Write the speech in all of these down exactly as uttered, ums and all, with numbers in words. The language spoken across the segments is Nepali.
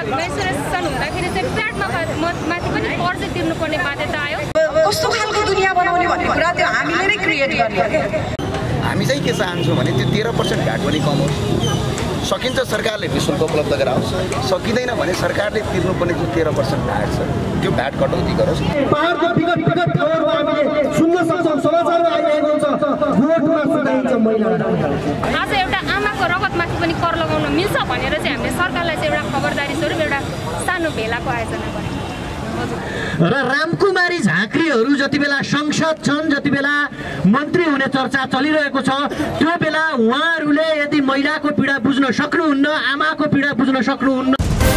मेन्सुरेसन हुँदाखेरि चाहिँ प्याडमा माथि पनि कर चाहिँ तिर्नुपर्ने बाध्यता आयो। कस्तो खालको दुनियाँ बनाउने भन्ने कुरा त्यो हामीले नै क्रिएट गर्ने हो क्या। हामी चाहिँ के चाहन्छौँ भने त्यो तेह्र पर्सेन्ट भ्याट पनि कम होस्, सकिन्छ सरकारले निःशुल्क उपलब्ध गराओस्, सकिँदैन भने सरकारले तिर्नुपर्ने जो तेह्र पर्सेन्ट भ्याट छ त्यो भ्याट कटौती गरोस्। पहाडको विगत विगत खबरमा हामीले सुन्न सक्छौँ, समाचारमा आइरहेको हुन्छ भोटमा सुनाइन्छ महिलाहरू। आज एउटा आमाको रगतमाथि पनि कर लगाउन मिल्छ भनेर चाहिँ हामीले सरकारलाई चाहिँ एउटा खबरदारी स्वरूप एउटा सानो भेलाको आयोजना गरेको र रामकुमारी झाँक्रीहरू जति बेला संसद छन्, जति बेला मन्त्री हुने चर्चा चलिरहेको छ, त्यो बेला उहाँहरूले यदि महिलाको पीडा बुझ्न सक्नुहुन्न, आमाको पीडा बुझ्न सक्नुहुन्न।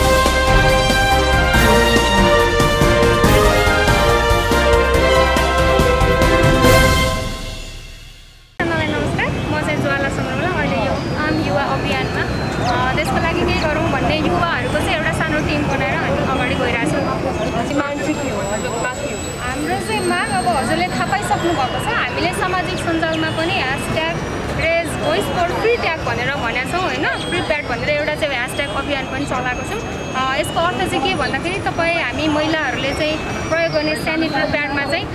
नमस्कार, म चाहिँ ज्वाला सङ्ग्रामला अहिले यो आम युवा अभियानमा त्यसको लागि के गरौँ भन्ने युवाहरूको चाहिँ एउटा सानो टिम बनाएर हामी अगाडि गइरहेछौँ। हाम्रो चाहिँ माग अब हजुरले थाहा पाइसक्नु भएको छ, हामीले सामाजिक सञ्जालमा पनि hashtag raise voice for free tag भनेर भनेका छौँ होइन, फ्री प्याड भनेर एउटा चाहिँ ह्यासट्याग अभियान पनि चलाएको छौँ। यसको अर्थ चाहिँ के भन्दाखेरि तपाईँ हामी महिलाहरूले चाहिँ प्रयोग गर्ने सेनिटरी प्याडमा चाहिँ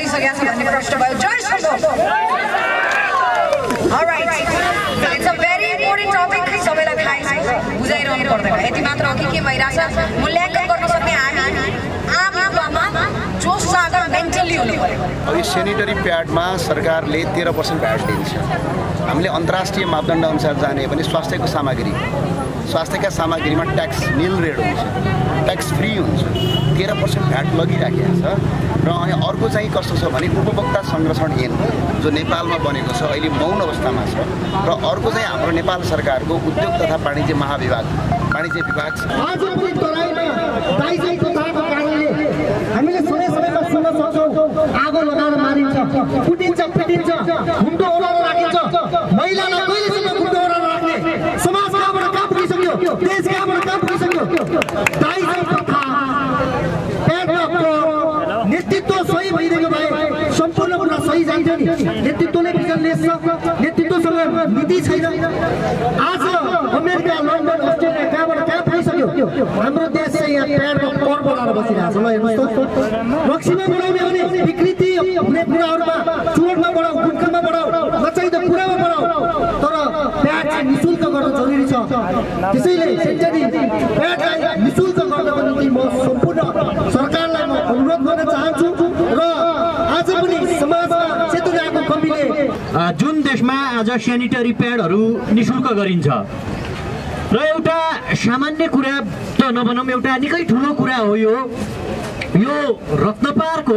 सबैलाई थाहै छ, बुझाइरहनु पर्दैन। यति मात्र अघि के भइरहेछ, मूल्याङ्कन गर्न सक्ने हामी आम युवामा जोस जागर मेन्टली हुनु पर्यो। अब यो सेनिटरी प्याडमा सरकारले तेह्र पर्सेन्ट भ्याट दिन्छ। हामीले अन्तर्राष्ट्रिय मापदण्ड अनुसार जाने भने स्वास्थ्यको सामग्री स्वास्थ्यका सामग्रीमा ट्याक्स निल रेट हुन्छ, ट्याक्स फ्री हुन्छ, तेह्र पर्सेन्ट भ्याट लगिराखेको छ। र अनि अर्को चाहिँ कस्तो छ भने उपभोक्ता संरक्षण ऐन जो नेपालमा बनेको छ अहिले मौन अवस्थामा छ, र अर्को चाहिँ हाम्रो नेपाल सरकारको उद्योग तथा वाणिज्य महाविभाग वाणिज्य विभाग छ। हामीले समय समयमा सुन्न सक्छौँ आगो लगाएर मारिन्छ, कुटिन्छ, पिटिन्छ, हुन्डो ओडाएर राखिन्छ। महिलालाई कहिलेसम्म हुन्डो ओडाएर राख्ने? समाज कहाँबाट कहाँ पुगिसक्यो, देश कहाँबाट कहाँ पुगिसक्यो? नेतृत्व सही भइदिएको भए सम्पूर्ण कुरा सही जान्थ्यो नि। नेतृत्वले विजन लिएछ, नेतृत्वसँग नीति छैन। आज अमेरिका, लन्डन, अस्ट्रेलिया कहाँबाट कहाँ पुगिसक्यो? हाम्रो देश चाहिँ यहाँ प्याडमा कर बनाएर बसिरहेको छ। ल हेर्नुहोस् त, रक्सीमा बढाउने भने विकृति हुने कुराहरूमा चुरोटमा बढाऊ, गुटखामा बढाऊ, नचाहिँ त कुरामा बढाऊ, तर प्याड चाहिँ निःशुल्क गर्न जरुरी छ। त्यसैले सेन्टरी प्याडलाई निःशुल्क गर्नको निम्ति म सम्पूर्ण सरकारलाई म अनुरोध गर्न चाहन्छु। र आज पनि समाजमा चेतनाको कमीले जुन देशमा आज सेनिटरी प्याडहरू निःशुल्क गरिन्छ र एउटा सामान्य कुरा त नभनौँ, एउटा निकै ठुलो कुरा हो यो यो रत्नपारको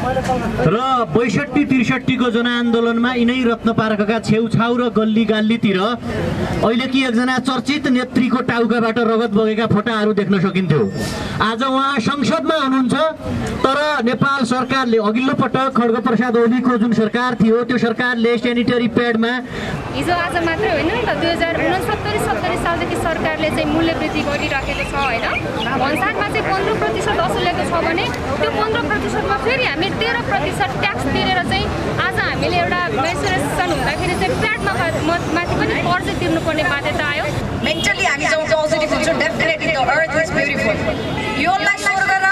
र बैसठी त्रिसठीको जनआन्दोलनमा यिनै रत्नपारका छेउछाउ र गल्ली गाल्लीतिर अहिले कि एकजना चर्चित नेत्रीको टाउकाबाट रगत बगेका फोटाहरू देख्न सकिन्थ्यो। आज उहाँ संसदमा हुनुहुन्छ, तर नेपाल सरकारले अघिल्लो पटक खड्गप्रसाद ओलीको जुन सरकार थियो त्यो सरकारले सेनिटरी प्याडमा हिजो आज मात्रै होइन नि त दुई हजार उनसत्तरी सत्तरी सालदेखि सरकारले चाहिँ मूल्य वृद्धि गरिराखेको छ होइन। भन्सारमा चाहिँ पन्ध्र प्रतिशत असुलेको छ भने त्यो पन्ध्र प्रतिशतमा फेरि हामी तेह्र प्रतिशत ट्याक्स तिरेर चाहिँ आज हामीले एउटा मेन्सुरेसन हुँदाखेरि चाहिँ प्याडमा माथि पनि कर चाहिँ तिर्नुपर्ने बाध्यता आयो। मेन्टली हामी जब पोजिटिभ हुन्छौँ, definitely the earth is beautiful. योलाई स्वर्ग र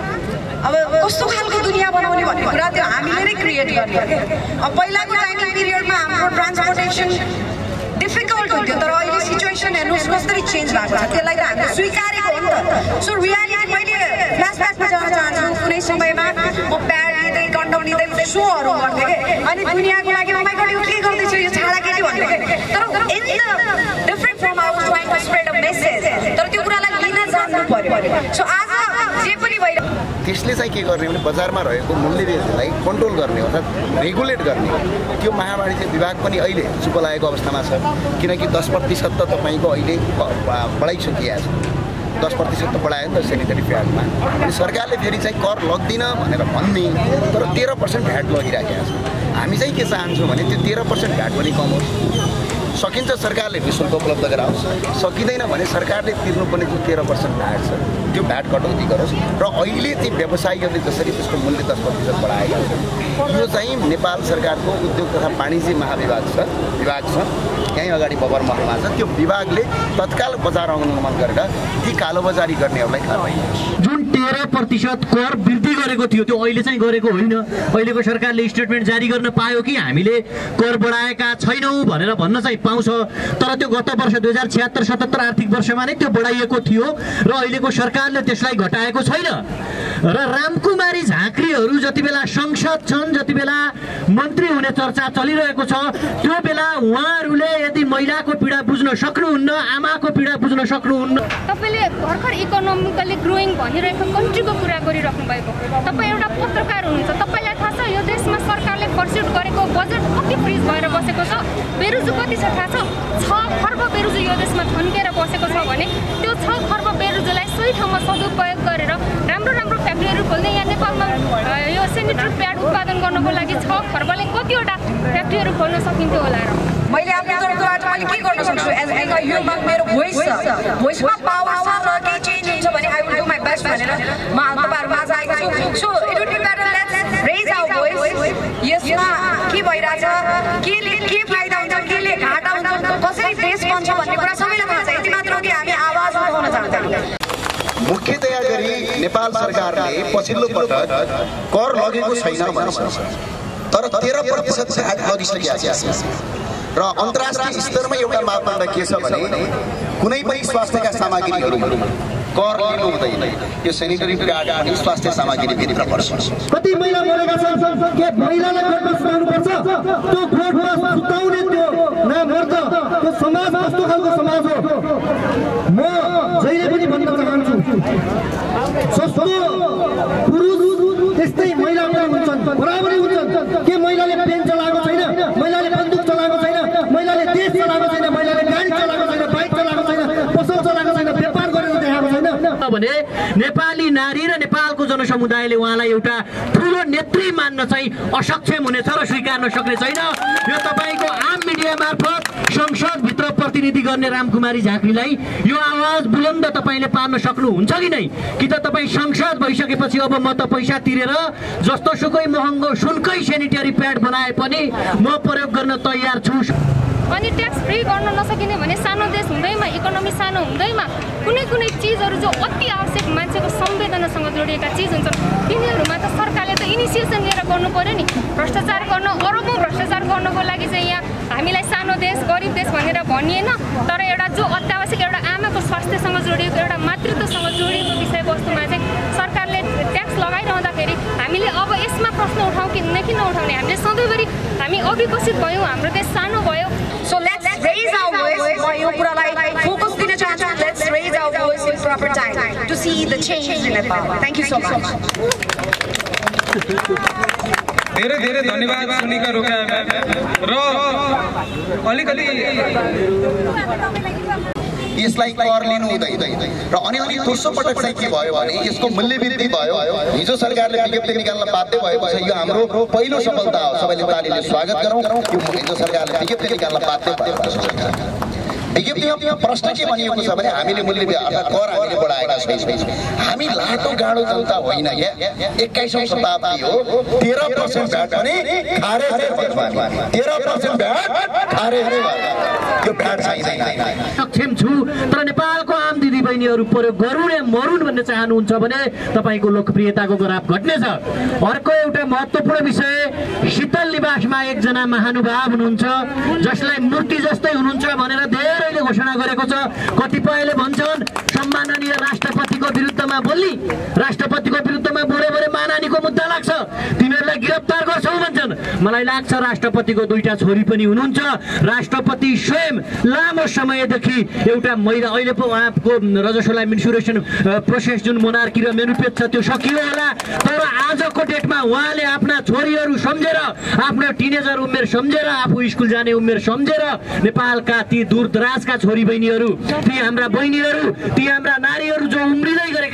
अब कस्तो खालको दुनियाँ बनाउने भन्ने कुरा त्यो हामीले नै क्रिएट गर्ने हो क्या। अब पहिलाको टाइमिङ पिरियडमा हाम्रो ट्रान्सपोर्टेसन डिफिकल्ट हुन्थ्यो, तर अहिले सिचुएसन हेर्नुहोस् कसरी चेन्ज भएको छ, त्यसलाई त हामीले स्वीकारेको हो नि त। सो रियालिटी मैले फ्ल्यासब्याकमा जान चाहन्छु। कुनै समयमा म प्याड लिँदै कन्डम लिँदै सोहरू गर्थेँ कि, अनि दुनियाँको लागि माइ गड यो के गर्दैछु यो छाडा केटी भन्थे कि, तर in the different form I was trying to spread a message, तर त्यो कुरालाई लिन जान्नु पर्यो। सो आज जे पनि भइरहेको त्यसले चाहिँ के गर्ने भने बजारमा रहेको मूल्यवृद्धिलाई कन्ट्रोल गर्ने अर्थात् रेगुलेट गर्ने त्यो महावाणिज्य विभाग पनि अहिले चुप लागेको अवस्थामा छ। किनकि दस प्रतिशत त तपाईँको अहिले बढाइसकिएको छ, दस प्रतिशत त बढायो नि त सेनिटरी प्याडमा। अनि सरकारले फेरि चाहिँ कर लग्दिन भनेर भन्ने, तर तेह्र पर्सेन्ट भ्याट लगिराखेको छ। हामी चाहिँ के चाहन्छौँ भने त्यो तेह्र पर्सेन्ट भ्याट पनि कम होस्, सकिन्छ सरकारले निःशुल्क उपलब्ध गराओस्, सकिँदैन भने सरकारले तिर्नुपर्ने जो तेह्र पर्सेन्ट भ्याट छ त्यो भ्याट कटौती गरोस्। र अहिले ती व्यवसायीहरूले जसरी त्यसको मूल्य दस प्रतिशत बढाएका छन्, यो चाहिँ नेपाल सरकारको उद्योग तथा वाणिज्य महाविभाग छ विभाग छ यहीँ अगाडि बबर महलमा छ त्यो विभागले तत्काल बजार अनुगमन गरेर ती कालोबजारी गर्नेहरूलाई कारबाही जुन तेह्र प्रतिशत कर वृद्धि गरेको थियो त्यो अहिले चाहिँ गरेको होइन। अहिलेको सरकारले स्टेटमेन्ट जारी गर्न पायो कि हामीले कर बढाएका छैनौँ भनेर भन्न चाहिँ पाउँछ, तर त्यो गत वर्ष दुई हजार छिहत्तर सतहत्तर आर्थिक वर्षमा नै त्यो बढाइएको थियो र अहिलेको सरकारले त्यसलाई घटाएको छैन। र रामकुमारी झाँक्रीहरू जति बेला संसद छन्, जति बेला मन्त्री हुने चर्चा चलिरहेको छ, त्यो बेला उहाँहरूले यदि महिलाको पीडा बुझ्न सक्नुहुन्न, आमाको पीडा बुझ्न सक्नुहुन्न। तपाईँले भर्खर इकोनोमिकली ग्रोइङ भनिरहेको कन्ट्रीको कुरा गरिराख्नु भएको, तपाईँ एउटा पत्रकार हुनुहुन्छ, तपाईँलाई थाहा छ यो देशमा सरकारले पर्स्युट गरेको बजेट कति फ्रिज भएर बसेको छ, बेरोजु कति छ थाहा छ? छ खर्ब बेरोजु यो देशमा थन्केर बसेको छ भने त्यो छ खर्ब बेरोजुलाई सही ठाउँमा सदुपयोग गरेर राम्रो राम्रो फ्याक्ट्रीहरू खोल्ने, यहाँ नेपालमा यो सेनिटरी प्याड उत्पादन गर्नको लागि छ खर्बले कतिवटा फ्याक्ट्रीहरू खोल्न सकिन्थ्यो होला र मैले आफ्नो तर्फबाट मैले के गर्न सक्छु एज एज अ ह्युमन मेरो भोइस छ, भोइसमा पावर छ र केही चेन्ज हुन्छ भने I will do my best भनेर म तपाईँहरूमा आज आएको छु। So it would be better let's raise our voice. यसमा के भइरहेछ, केले के फाइदा हुन्छ, केले घाटा हुन्छ, कसरी देश बन्छ भन्ने कुरा सबैलाई थाहा छ। यति मात्र हो कि हामी आवाज उठाउन चाहन्छौँ। मुख्यतया गरी नेपाल सरकारले पछिल्लो पटक कर लगेको छैन भन्छ, तर तेह्र प्रतिशत लगिसकेको छ र अन्तर्राष्ट्रिय स्तरमा एउटा मापदण्ड के छ भने कुनै पनि स्वास्थ्यका सामग्रीहरू कर लिनु हुँदैन। यो सेनिटरी प्याड अनि स्वास्थ्य सामग्री भित्र पर्छ। कति महिला मरेका छन् के महिलालाई कोर्टमा सुनाउनु पर्छ? त्यो कोर्टमा सुताउने त्यो नमर्द त्यो समाज कस्तो खालको समाज हो? म जहिले पनि भन्न चाहन्छु जस्तो पुरुष त्यस्तै महिला पनि हुन्छन्, बराबरै हुन्छन्। के महिलाले पेन चलाएको छैन, महिलाले बन्दुक चलाएको छैन, महिलाले देश चलाएको छैन, महिलाले गाडी चलाएको छैन, बाइक चलाएको छैन, पसल चलाएको छैन, व्यापार गरेर देखाएको छैन भने नेपाली नारी र नेपालको जनसमुदायले उहाँलाई एउटा ठुलो नेत्री मान्न चाहिँ असक्षम हुनेछ र स्वीकार्न सक्ने छैन। यो तपाईँको आम मिडिया मार्फत संसदभित्र प्रतिनिधि गर्ने रामकुमारी झाँक्रीलाई यो आवाज बुलन्द तपाईँले पार्न सक्नुहुन्छ कि नै? कि त तपाईँ संसद भइसकेपछि अब म त पैसा तिरेर जस्तो सुकै महँगो सुनकै सेनिटरी प्याड बनाए पनि म प्रयोग गर्न तयार छु। अनि ट्याक्स फ्री गर्न नसकिने भने सानो देश हुँदैमा, इकोनोमी सानो हुँदैमा कुनै कुनै चिजहरू जो अति आवश्यक मान्छेको संवेदनासँग जोडिएका चिज हुन्छन् तिनीहरूमा त सरकारले त इनिसिएसन लिएर गर्नु पर्यो नि। भ्रष्टाचार गर्न, अरबौँ भ्रष्टाचार गर्नको लागि चाहिँ यहाँ हामीलाई सानो देश गरिब देश भनेर भनिएन, तर एउटा जो अत्यावश्यक एउटा आमाको स्वास्थ्यसँग जोडिएको, एउटा मातृत्वसँग जोडिएको विषयवस्तुमा चाहिँ सरकारले ट्याक्स लगाइरहँदाखेरि हामीले अब यसमा प्रश्न उठाउँ कि किन नउठाउने? हामीले सधैँभरि हामी अविकसित भयौँ, हाम्रो देश सानो भयो। So let's raise our voice. म यो कुरालाई फोकस दिन चाहन्छु। Let's raise our voice in proper time to see the change in Nepal. Thank you so much. धेरै धेरै धन्यवाद सुनिका रोकाएमा र अलिकति यसलाई कर लिनु हुँदैन र अनि अनि दोस्रो पटक चाहिँ के भयो भने यसको मूल्य वृद्धि भयो। हिजो सरकारले विज्ञप्ति निकाल्न बाध्य भएको छ, यो हाम्रो पहिलो सफलता हो। सबैले तालीले स्वागत गरौँ। यो हिजो सरकारले विज्ञप्ति निकाल्न बाध्य भएको छ। विज्ञप्तिमा प्रश्न के भनिएको छ भने हामीले मूल्य अर्थात् कर हामीले बढाएका छैनौँ। हामी लाटो गाडो जनता होइन, एक्काइसौँ शताब्दी हो। तेह्र पर्सेन्ट भ्याट पनि खारेज, तेह्र पर्सेन्ट भ्याट खारेज, यो भ्याट चाहिँदैन। सक्षम छु, तर नेपालको आम दिदी बहिनीहरू प्रयोग गरून् या मरून् भन्ने चाहनुहुन्छ भने तपाईँको लोकप्रियताको ग्राफ घट्नेछ। अर्को एउटा महत्त्वपूर्ण विषय, शीतल निवासमा एकजना महानुभाव हुनुहुन्छ जसलाई मूर्ति जस्तै हुनुहुन्छ भनेर धेरैले घोषणा गरेको छ। कतिपयले भन्छन् सम्माननीय राष्ट्रपतिको विरुद्धमा बोल्ने, राष्ट्रपतिको विरुद्धमा बोल्यो भने मानहानिको मुद्दा लाग्छ, तिनीहरूलाई गिरफ्तार गर्छौ भन्छन्। मलाई लाग्छ राष्ट्रपतिको दुईटा छोरी पनि हुनुहुन्छ। राष्ट्रपति स्वयं लामो समयदेखि एउटा महिला, अहिले पो उहाँको रजस्वला इन्सुरेसन प्रोसेस जुन मोनार्की र मेनुपेट छ त्यो सकियो होला, तर आजको डेटमा उहाँले आफ्ना छोरीहरू सम्झेर, आफ्नो टिनेजर उमेर सम्झेर, आफू स्कुल जाने उमेर सम्झेर नेपालका ती दूर दराजका छोरी बहिनीहरू, ती हाम्रा बहिनीहरू, ती हाम्रा नारीहरू जो उम्रिँदै गरेका छन्, जो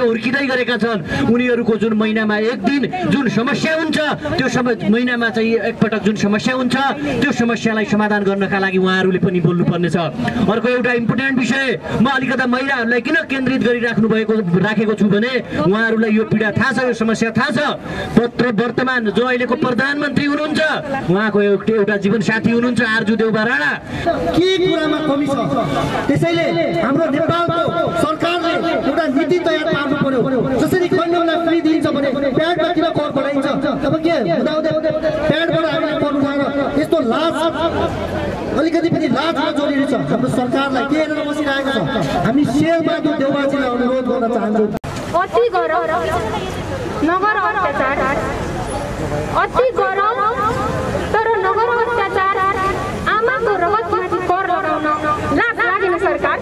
हुर्किँदै गरेका छन् उनीहरूको जुन महिनामा एक दिन जुन समस्या हुन्छ त्यो महिनामा चाहिँ एकपटक जुन समस्या हुन्छ त्यो समस्यालाई समाधान गर्नका लागि उहाँहरूले पनि बोल्नुपर्ने छ। अर्को एउटा इम्पोर्टेन्ट विषय म अलिकता महिलाहरूलाई किन केन्द्रित गरिराख्नु भएको राखेको छु भने उहाँहरूलाई यो पीडा थाहा छ, यो समस्या थाहा छ। पत्र वर्तमान जो अहिलेको प्रधानमन्त्री हुनुहुन्छ उहाँको एउटा जीवन साथी हुनुहुन्छ आर्जु देउबा राणा। के कुरामा कमी छ त्यसैले हाम्रो नेपालको सरकारले एउटा नीति तयार पार्नु पर्यो। जसरी खण्डलाई फ्री दिन्छ भने प्याडमा किन कर बढाइन्छ? अब के हुँदाहुँदै प्याडबाट हामीले कर उठाएर यस्तो लाज अलिकति पनि लाजमा जोडिएको छ हाम्रो सरकारलाई के हेरेर बसिरहेको छ। हामी शेरबहादुर देउबाजीलाई अनुरोध गर्न चाहन्छौँ अति गरम नगर अत्याचार, अति गरम तर नगर अत्याचार, आमाको रगतमाथि कर लगाउन लाज लागेन सरकार।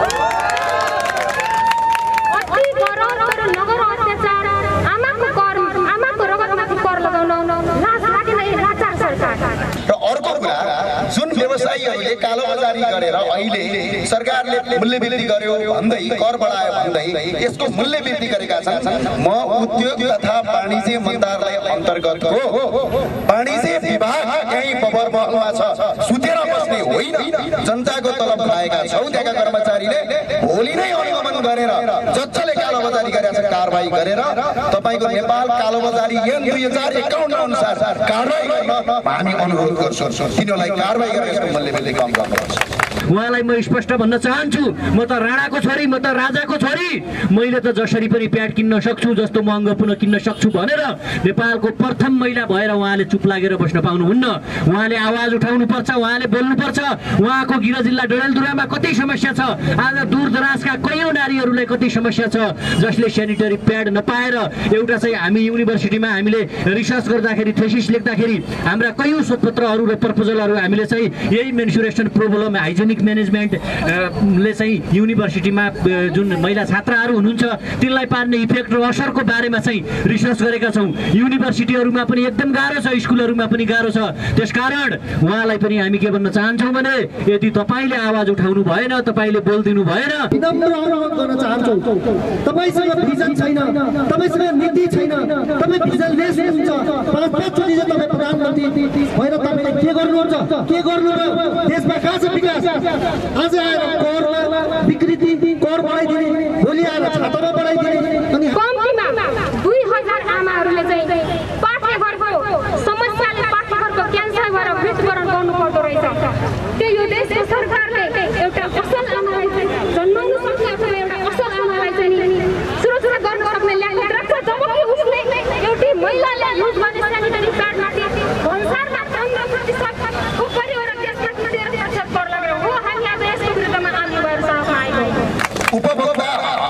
अति गरम तर नगर अत्याचार, आमाको कर आमाको रगतमाथि कर लगाउन लाज लागेन लाचार सरकार। र अर्को कुरा जुन व्यवसायीहरूले कालोबजारी गरेर अहिले सरकारले मूल्य वृद्धि गर्यो भन्दै कर बढायो भन्दै यसको मूल्य वृद्धि गरेका छन्। म उद्योग तथा वाणिज्य मन्त्रालय अन्तर्गतको वाणिज्य विभाग यही बबर महलमा छ, सुतेर बस्ने होइन। जनताको तलब खाएका छौ त्यहाँका कर्मचारीले भोलि नै अनुगमन गरेर जसले कालोबजारी गरेका छ कारबाही गरेर तपाईको नेपाल कालोबजारी ऐन दुई हजार एकाउन्न अनुसार कारबाही गर्न हामी अनुरोध गर्छौँ। तिनीहरूलाई कारबाही गरेर मूल्य वृद्धि कम गर्नुपर्छ। उहाँलाई म स्पष्ट भन्न चाहन्छु, म त राणाको छोरी, म त राजाको छोरी, मैले त जसरी पनि प्याड किन्न सक्छु, जस्तो महँगो पुनः किन्न सक्छु भनेर नेपालको प्रथम महिला भएर उहाँले चुप लागेर बस्न पाउनुहुन्न। उहाँले आवाज उठाउनु पर्छ, उहाँले बोल्नु पर्छ। उहाँको गिरा जिल्ला डडेलधुरामा कति समस्या छ, आज दूरदराजका कैयौँ नारीहरूलाई कति समस्या छ जसले सेनिटरी प्याड नपाएर। एउटा चाहिँ हामी युनिभर्सिटीमा हामीले रिसर्च गर्दाखेरि थेसिस लेख्दाखेरि हाम्रा कैयौँ शोधपत्रहरू र प्रपोजलहरू हामीले चाहिँ यही मेन्सुरेसन प्रोब्लम हाइजेनिक म्यानेजमेन्टले चाहिँ युनिभर्सिटीमा जुन महिला छात्राहरू हुनुहुन्छ तिनलाई पार्ने इफेक्ट र असरको बारेमा चाहिँ रिसर्च गरेका छौँ। युनिभर्सिटीहरूमा पनि एकदम गाह्रो छ, स्कुलहरूमा पनि गाह्रो छ। त्यसकारण उहाँलाई पनि हामी के भन्न चाहन्छौँ भने यदि तपाईँले आवाज उठाउनु भएन, तपाईँले बोलिदिनु भएन, विनम्र अनुरोध गर्न चाहन्छौँ। तपाईँसँग भिजन छैन, तपाईँसँग नीति छैन, तपाईँ भिजनलेस हुनुहुन्छ। पाँच पाँचचोटि चाहिँ तपाईँ प्रधानमन्त्री भएर तपाईँले के गर्नुहुन्छ, के गर्नुभयो? देशमा कहाँ छ विकास? आज आएर करमा विकृति कर बढाइदिने, भोलि आएर छातामा बढाइदिने। अनि कम्तीमा दुई हजार आमाहरूले चाहिँ पाठ्यघरको समस्याले पाठ्यघरको क्यान्सर भएर मृत्युवरण गर्नु पर्दो रहेछ। त्यो यो देशको सरकारले एउटा असल आमालाई जन्माउनु सक्ने अथवा एउटा असल आमालाई चाहिँ सुरक्षा गर्न सक्ने ल्याङ्ग्वेज राख्छ। जबकि उसले एउटी महिलाले युज गर्ने सेनिटरी प्याडमाथि भन्सारमा पन्ध्र प्रतिशतको परिवार त्यसमा तेह्र प्रतिशत कर लगेर हो हामी आज यसको विरुद्धमा आन्दोलन गरेर सडकमा आइरहेको उपभोक्ता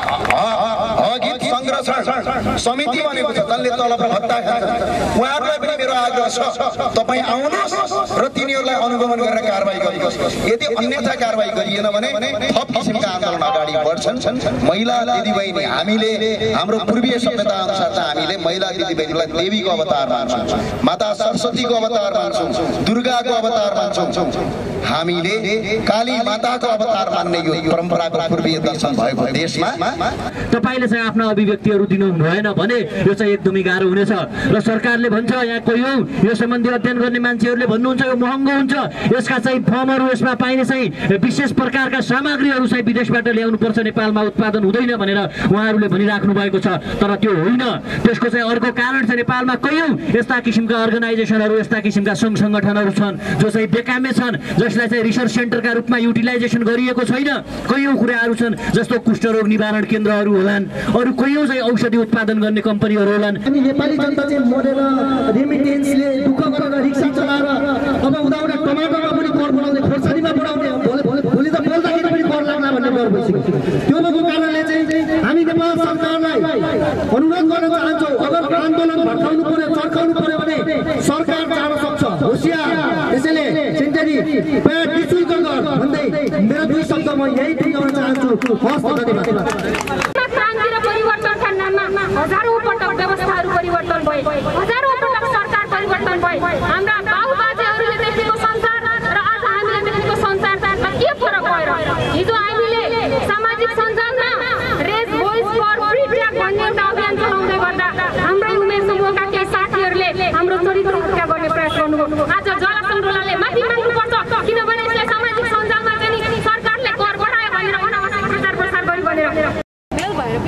हक संरक्षण समिति बनेको छ जसले तलब र भत्ता खान्छ। उहाँहरूलाई पनि मेरो आग्रह छ तपाईँ आउनुहोस् र तिनीहरूलाई अनुगमन गरेर कारबाही गर्नुहोस्। यदि अन्यथा कारबाही गरिएन भने थप किसिमका आन्दोलन अगाडि बढ्छन्। महिला दिदीबहिनी हामीले हाम्रो पूर्वीय सभ्यता अनुसार चाहिँ हामीले महिला दिदीबहिनीलाई देवीको अवतार मान्छौँ, माता सरस्वतीको अवतार मान्छौँ, दुर्गाको अवतार मान्छौँ। हामीले काली माताको अवतार मान्ने यो परम्पराको पूर्वीय दर्शन भएको देशमा तपाईँले चाहिँ आफ्ना अभिव्यक्तिहरू दिनु भएन भने यो चाहिँ एकदमै गाह्रो हुनेछ। र सरकारले भन्छ यहाँ कोही हो यो सम्बन्धी अध्ययन गर्ने मान्छेहरूले भन्नुहुन्छ यो महँगो हुन्छ, यसका चाहिँ फर्महरू यसमा पाइने चाहिँ विशेष प्रकारका सामग्रीहरू चाहिँ विदेशबाट ल्याउनुपर्छ, नेपालमा उत्पादन हुँदैन भनेर उहाँहरूले भनिराख्नु भएको छ। तर त्यो होइन। त्यसको चाहिँ अर्को कारण चाहिँ नेपालमा कैयौँ यस्ता किसिमका अर्गनाइजेसनहरू, यस्ता किसिमका सङ्घ सङ्गठनहरू छन् जो चाहिँ बेकामे छन्, जसलाई चाहिँ रिसर्च सेन्टरका रूपमा युटिलाइजेसन गरिएको छैन। कैयौँ कुराहरू छन् जस्तो कुष्ठरोग निवारण केन्द्रहरू होलान्, अरू कैयौँ चाहिँ औषधि उत्पादन गर्ने कम्पनीहरू होलान्। अनि नेपाली जनता चाहिँ मरेर रेमिटेन्सले दुःख गरेर रिक्सा चलाएर अब उदाउरा टमाटरमा पनि कर बढाउने, खोर्सानीमा बढाउने, भोलि त बोल्दाखेरि पनि कर लाग्ला भन्ने डर भइसक्यो। त्यो भएको कारणले चाहिँ हामी नेपाल सरकारलाई अनुरोध गर्न चाहन्छौँ अगर आन्दोलन भड्काउनु पर्यो, चर्काउनु पर्यो भने सरकार जान सक्छ, होसियार। त्यसैले सेन्टरी प्याड निःशुल्क गर भन्दै मेरो दुई शब्द म यही टिकाउन चाहन्छु। हस्, धन्यवाद। क्रान्ति र परिवर्तनका नाममा हजारौँ पटक व्यवस्थाहरू परिवर्तन भए, हजारौँ पटक सरकार परिवर्तन भए। हाम्रा बाबुबाजेहरूले देखेको संसार र आज हामीले देखेको संसारमा के फरक भयो र? हिजो हामीले सामाजिक सञ्जालमा raise voice for free track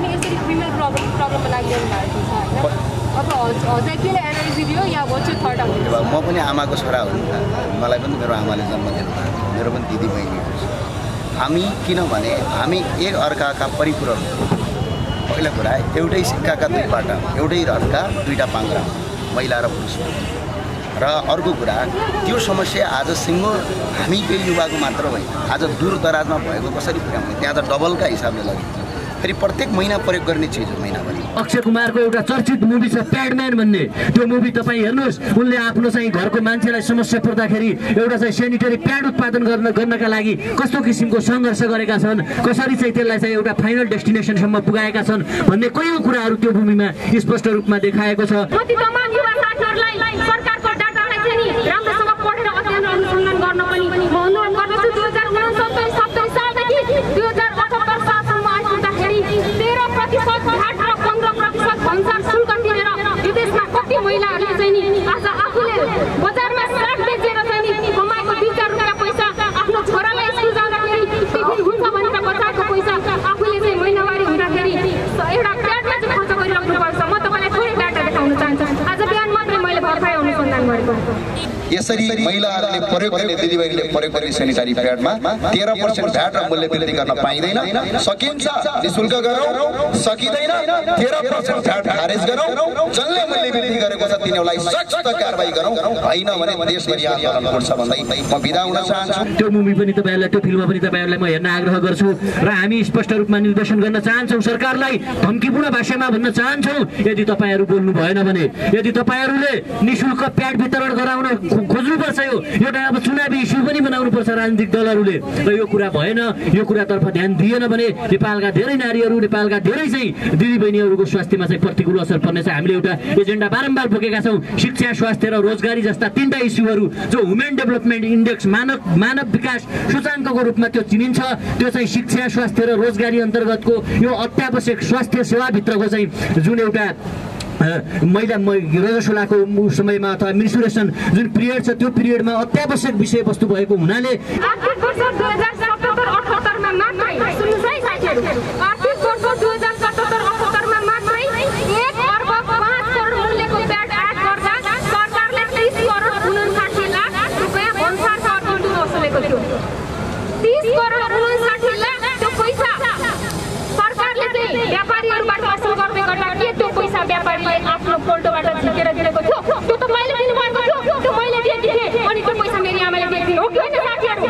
पनि यसरी फिमेल प्रब्लम प्रब्लममा लागिरहनु भएको छ होइन अब हजुर किन एनालाइज दियो या what's your thought on this म पनि आमाको छोरा हो नि त मलाई पनि मेरो आमाले जन्म दिनुभएको मेरो पनि दिदी बहिनीहरू छ हामी किनभने हामी एक अर्काका परिपूरक पहिला कुरा एउटै सिक्काका दुई पाटा एउटै रथका दुईटा पाङ्ग्रा महिला र पुरुष र अर्को कुरा त्यो समस्या आज सिङ्गो हामीकै युवाको मात्र होइन आज दूर दराजमा भएको कसरी पुर्याउने त्यहाँ त डबलका हिसाबले लगिन्छ फेरि प्रत्येक महिना प्रयोग गर्ने चिज हो महिनाभरि अक्षय कुमारको एउटा चर्चित मुभी छ प्याडम्यान भन्ने त्यो मुभी तपाईँ हेर्नुहोस् उनले आफ्नो चाहिँ घरको मान्छेलाई समस्या पर्दाखेरि एउटा चाहिँ सेनिटरी प्याड उत्पादन गर्न गर्नका लागि कस्तो किसिमको सङ्घर्ष गरेका छन् कसरी चाहिँ त्यसलाई चाहिँ एउटा फाइनल डेस्टिनेसनसम्म पुगाएका छन् भन्ने कयौँ कुराहरू त्यो भूमिमा स्पष्ट रूपमा देखाएको छ राम्रोसँग पढेर अध्ययन अनुसन्धान गर्न पनि म अनुरोध गर्दछु दुई हजार उनसत्तरी सत्तरी सालदेखि दुई हजार अठहत्तर सालसम्म आइपुग्दाखेरि तेह्र प्रतिशत भ्याट र पन्ध्र प्रतिशत भन्सार शुल्क तिरेर विदेशमा कति महिलाहरूले चाहिँ नि आज आफूले बजारमा साग बेचेर चाहिँ नि कमाएको दुई चार रुपियाँ पैसा आफ्नो छोरालाई स्कुल जाँदाखेरि टिफिन हुन्छ भनेर बचाएको पैसा आफूले चाहिँ महिनावारी हुँदाखेरि एउटा प्याडमा चाहिँ खर्च गरिराख्नुपर्छ म तपाईँलाई थोरै डाटा देखाउन चाहन्छु आज बिहान मात्रै मैले भर्खरै अनुसन्धान गरेको यसरी महिलाहरूले प्रयोग गर्ने दिदीबहिनीले प्रयोग गर्ने सेनिटरी प्याडमा तेह्र पर्सेन्ट भ्याट र मूल्य वृद्धि गर्न पाइँदैन सकिन्छ निशुल्क गरौँ सकिँदैन तेह्र पर्सेन्ट भ्याट खारेज गरौँ जसले मूल्य वृद्धि गरेको छ तिनीहरूलाई सख्त कारबाही गरौँ होइन भने देशभरि आन्दोलन गर्छ भन्दै म बिदा हुन चाहन्छु त्यो मुभी पनि तपाईँहरूलाई त्यो फिल्ममा पनि तपाईँहरूलाई म हेर्न आग्रह गर्छु र हामी स्पष्ट रूपमा निर्देशन गर्न चाहन्छौँ सरकारलाई धम्कीपूर्ण भाषामा भन्न चाहन्छौँ यदि तपाईँहरू बोल्नु भएन भने यदि तपाईँहरूले निशुल्क प्याड वितरण गराउन खोज्नुपर्छ यो एउटा अब चुनावी इस्यु पनि बनाउनुपर्छ राजनीतिक दलहरूले र यो कुरा भएन यो कुरातर्फ ध्यान दिएन भने नेपालका धेरै नारीहरू नेपालका धेरै चाहिँ दिदीबहिनीहरूको स्वास्थ्यमा चाहिँ प्रतिकूल असर पर्नेछ हामीले एउटा एजेन्डा बारम्बार बोकेका छौँ शिक्षा स्वास्थ्य र रोजगारी जस्ता तीनटा इस्युहरू जो ह्युमन डेभलपमेन्ट इन्डेक्स मानव मानव विकास सूचाङ्कको रूपमा त्यो चिनिन्छ त्यो चाहिँ शिक्षा स्वास्थ्य र रोजगारी अन्तर्गतको यो अत्यावश्यक स्वास्थ्य सेवाभित्रको चाहिँ जुन एउटा महिला रजस्वलाको समयमा अथवा मेन्स्ट्रुएसन जुन पिरियड छ त्यो पिरियडमा अत्यावश्यक विषयवस्तु भएको हुनाले आर्थिक वर्ष दुई हजार सतहत्तर अठहत्तरमा मात्रै सुन्नुहोस् है साथीहरू आर्थिक वर्ष दुई हजार सतहत्तर अठहत्तरमा मात्रै एक अर्ब पाँच करोड मूल्यको प्याड एड गर्दा सरकारले तीस करोड उनासाठी लाख रुपियाँ भन्सार सर्टिफिकेट वसुलेको थियो तीस करोड उनासाठी लाख त्यो पैसा सरकारले चाहिँ व्यापारीहरूबाट वसुल गर्ने गर्दा के त्यो पैसा व्यापारीले आफ्नो पोल्टोबाट झिकेर दिएको थियो त्यो त मैले दिनुभएको थियो त्यो मैले दिएकी थिएँ अनि त्यो पैसा मेरो आमाले दिएको थियो हो कि होइन साथीहरू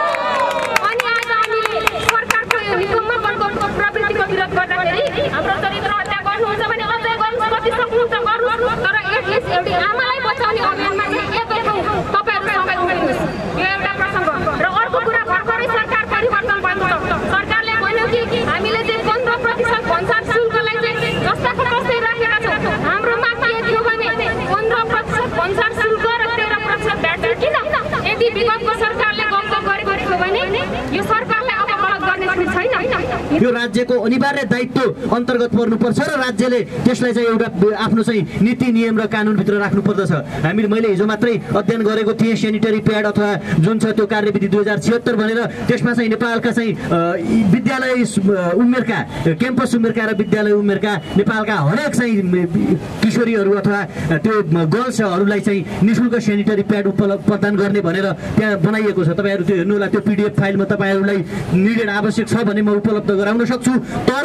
अनि आज हामीले सरकारको यो निकम्मापनको प्रवृत्तिको विरोध गर्दाखेरि हाम्रो चरित्र हत्या गर्नुहुन्छ भने अझै गर्नु कति सक्नुहुन्छ गर्नुहोस् तर एटलिस्ट एउटी आमालाई बचाउने अभियानमा चाहिँ एकै ठाउँ तपाईँहरू सबै उभिनुहोस् यो एउटा प्रसङ्ग र अर्को कुरा भर्खरै सरकार परिवर्तन भएको छ सरकारले भन्यो कि हामीले चाहिँ पन्ध्र प्रतिशत भन्सार शुल्कलाई चाहिँ जस्ताको तस्तै राखेका छौँ हाम्रो माग के थियो भने पन्ध्र प्रतिशत भन्सार शुल्क र तेह्र प्रतिशत भ्याट किन यदि विगतको सरकारले गम्प गरेको थियो भने यो सरकारले अब गलत गर्ने छैन यो राज्यको अनिवार्य दायित्व अन्तर्गत पर्नुपर्छ र राज्यले त्यसलाई चाहिँ एउटा आफ्नो चाहिँ नीति नियम र कानुनभित्र राख्नु पर्दछ हामीले मैले हिजो मात्रै अध्ययन गरेको थिएँ सेनिटरी प्याड अथवा जुन छ त्यो कार्यविधि दुई हजार छिहत्तर भनेर त्यसमा चाहिँ नेपालका चाहिँ विद्यालय उमेरका क्याम्पस उमेरका र विद्यालय उमेरका नेपालका हरेक चाहिँ किशोरीहरू अथवा त्यो गर्ल्सहरूलाई चाहिँ निशुल्क सेनिटरी प्याड उपलब्ध प्रदान गर्ने भनेर त्यहाँ बनाइएको छ तपाईँहरू त्यो हेर्नु होला त्यो पिडिएफ फाइलमा तपाईँहरूलाई निडेड आवश्यक छ भने म उपलब्ध गराउन सक्छु तर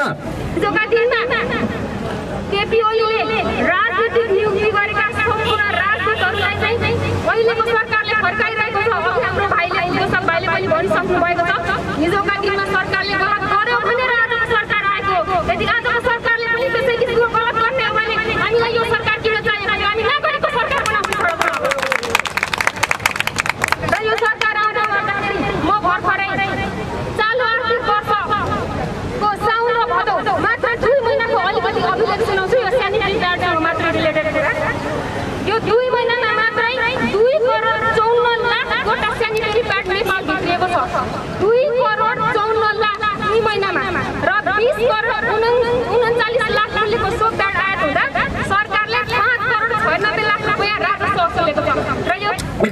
केपी ओलीले राजनीतिक नियुक्ति गरेका सम्पूर्ण राजदूतहरूलाई चाहिँ अहिलेको सरकारले फर्काइरहेको छ अघि हाम्रो भाइले जोसफ भाइले पनि भनिसक्नु भएको छ हिजोका दिनमा सरकारले गलत गर्यो भनेर आजको सरकार आएको यदि आजको सरकारले पनि त्यसै किसिमको गलत गर्ने हो भने हामीलाई यो सरकार किन चाहियो भने हामी नगरेको सरकार बनाउनु पर्छ र यो सरकार आउँदा गर्दाखेरि म भर्खरै चालु आर्थिक वर्षको साउन र भदौ मात्र दुई महिनाको अलिकति अभिलेख सुनाउँछु यो सेनिटरी प्याडसँग मात्र रिलेटेड कुरा यो दुई महिनामा मात्रै दुई करोड चौन्न लाख गोटा सेनिटरी प्याड नेपाल भित्रिएको छ दुई करोड चौन्न लाख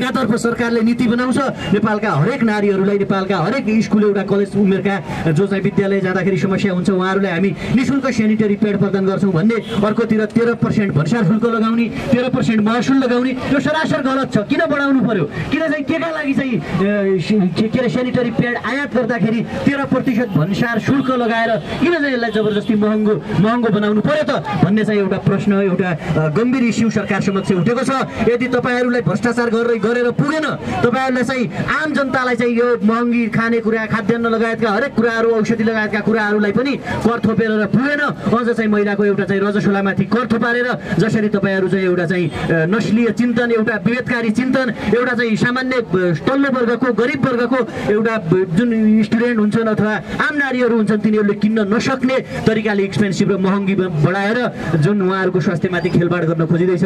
एकातर्फ सरकारले नीति बनाउँछ नेपालका हरेक नारीहरूलाई नेपालका हरेक स्कुल एउटा कलेज उमेरका जो चाहिँ विद्यालय जाँदाखेरि समस्या हुन्छ उहाँहरूलाई हामी निःशुल्क सेनिटरी प्याड प्रदान गर्छौँ भन्ने, अर्कोतिर तेह्र पर्सेन्ट भन्सार शुल्क लगाउने, तेह्र पर्सेन्ट महसुल लगाउने, यो सरासर गलत छ। किन बढाउनु पर्यो? किन चाहिँ केका लागि चाहिँ के अरे सेनिटरी प्याड आयात गर्दाखेरि तेह्र प्रतिशत भन्सार शुल्क लगाएर किन चाहिँ यसलाई जबरजस्ती महँगो महँगो बनाउनु पर्यो त भन्ने चाहिँ एउटा प्रश्न, एउटा गम्भीर इस्यु सरकार समक्ष उठेको छ। यदि तपाईँहरूलाई भ्रष्टाचार गरेर गरेर पुगेन, तपाईँहरूलाई चाहिँ आम जनतालाई चाहिँ यो महँगी खानेकुरा, खाद्यान्न लगायतका हरेक कुराहरू, औषधि लगायतका कुराहरूलाई पनि कर थोपेर पुगेन, अझ चाहिँ महिलाको एउटा चाहिँ रजस्वलामाथि कर थोपारेर जसरी तपाईँहरू चाहिँ एउटा चाहिँ नस्लीय चिन्तन, एउटा विभेदकारी चिन्तन, एउटा चाहिँ सामान्य तल्लो वर्गको गरिब वर्गको एउटा जुन स्टुडेन्ट हुन्छन् अथवा आम नारीहरू हुन्छन् तिनीहरूले किन्न नसक्ने तरिकाले एक्सपेन्सिभ र महँगी बढाएर जुन उहाँहरूको स्वास्थ्यमाथि खेलबाड गर्न खोजिँदैछ।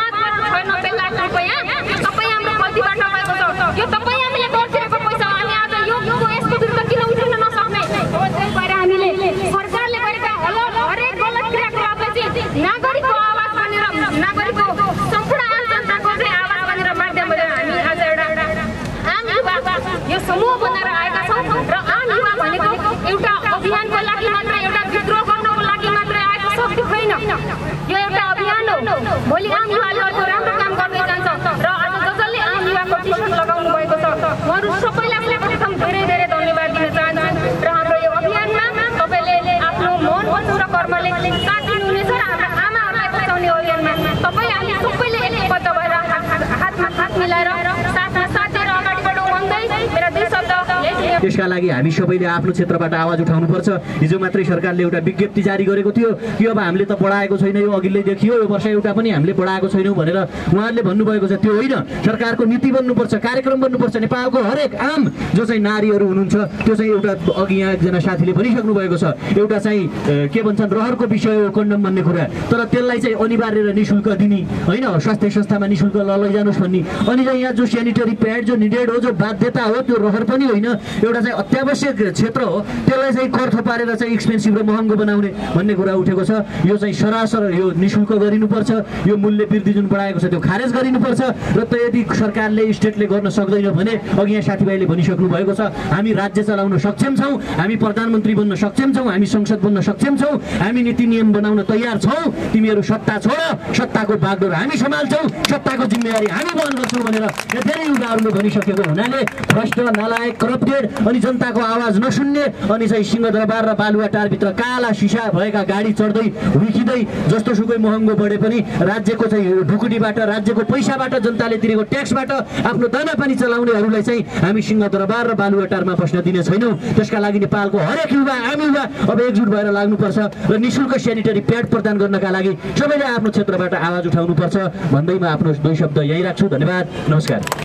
समूह बनाएर आएका छौँ र आम युवा भनेको एउटा अभियानको लागि मात्र, एउटा विद्रोह गर्नको लागि मात्र आएको शक्ति होइन। यो एउटा अभियान हो। भोलि आम युवाले अर्को राम्रो काम गर्दै जान्छ र आज जसले आम युवाको टी सर्ट लगाउनु भएको छ उहाँहरू सबैलाई प्रथम धेरै धेरै धन्यवाद दिन चाहन्छु। र हाम्रो यो अभियानमा तपाईँले आफ्नो मन, वचन र कर्मले साथ दिनुहुनेछ र हाम्रा आमाहरूलाई बचाउने अभियानमा तपाईँ हामी सबैले एकबद्ध भएर हातमा हात मिलाएर साथमा साथ दिएर अगाडि बढौँ भन्दै मेरा दुई शब्द। त्यसका लागि हामी सबैले आफ्नो क्षेत्रबाट आवाज उठाउनुपर्छ। हिजो मात्रै सरकारले एउटा विज्ञप्ति जारी गरेको थियो कि अब हामीले त बढाएको छैन, यो अघिल्लै देखियो, यो वर्ष एउटा पनि हामीले बढाएको छैनौँ भनेर उहाँहरूले भन्नुभएको छ। त्यो होइन, सरकारको नीति बन्नुपर्छ, कार्यक्रम बन्नुपर्छ। नेपालको हरेक आम जो चाहिँ नारीहरू हुनुहुन्छ त्यो चाहिँ एउटा अघि यहाँ एकजना साथीले भनिसक्नु भएको छ, एउटा चाहिँ के भन्छन् रहरको विषय हो कन्डम भन्ने कुरा, तर त्यसलाई चाहिँ अनिवार्य र निःशुल्क दिने होइन, स्वास्थ्य संस्थामा निःशुल्क लैजानुहोस् भन्ने। अनि चाहिँ यहाँ जो सेनिटरी प्याड जो निडेड हो, जो बाध्यता हो, त्यो रहर पनि होइन, एउटा चाहिँ अत्यावश्यक क्षेत्र हो, त्यसलाई चाहिँ कर थोपारेर चाहिँ एक्सपेन्सिभ र महँगो बनाउने भन्ने कुरा उठेको छ। यो चाहिँ सरासर यो निःशुल्क गरिनुपर्छ। यो मूल्य वृद्धि जुन बढाएको छ त्यो खारेज गरिनुपर्छ। र त यदि सरकारले स्टेटले गर्न सक्दैन भने अघि यहाँ साथीभाइले भनिसक्नु भएको छ, हामी राज्य चलाउन सक्षम छौँ, हामी प्रधानमन्त्री बन्न सक्षम छौँ, हामी संसद बन्न सक्षम छौँ, हामी नीति नियम बनाउन तयार छौँ। तिमीहरू सत्ता छोड, सत्ताको बागडोर हामी सम्हाल्छौँ, सत्ताको जिम्मेवारी हामी वहन गर्छौँ भनेर धेरै युवाहरूले भनिसकेको हुनाले भ्रष्ट, नालायक, करप्टेड अनि जनताको आवाज नसुन्ने अनि चाहिँ सिंहदरबार र बालुवाटारभित्र काला सिसा भएका गाडी चढ्दै हुर्किँदै जस्तो सुकै महँगो बढे पनि राज्यको चाहिँ ढुकुटीबाट, राज्यको पैसाबाट, जनताले तिरेको ट्याक्सबाट आफ्नो दानापानी चलाउनेहरूलाई चाहिँ हामी सिंहदरबार र बालुवाटारमा बस्न दिने छैनौँ। त्यसका लागि नेपालको हरेक युवा, आम युवा अब एकजुट भएर लाग्नुपर्छ र निःशुल्क सेनिटरी प्याड प्रदान गर्नका लागि सबैले आफ्नो क्षेत्रबाट आवाज उठाउनुपर्छ भन्दै म आफ्नो दुई शब्द यहीँ राख्छु। धन्यवाद, नमस्कार।